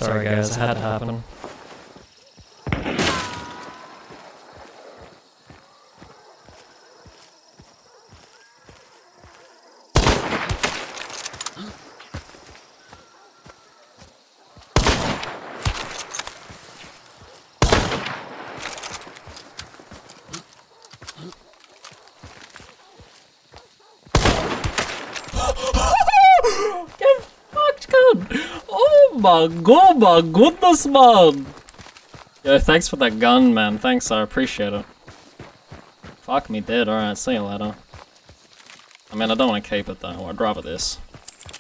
Sorry guys, it had to happen. Get fucked, gun! Oh my god, my goodness, man! Yo, thanks for that gun, man. Thanks, I appreciate it. Fuck me dead, alright, see you later. I mean, I don't want to keep it though, I'd rather this.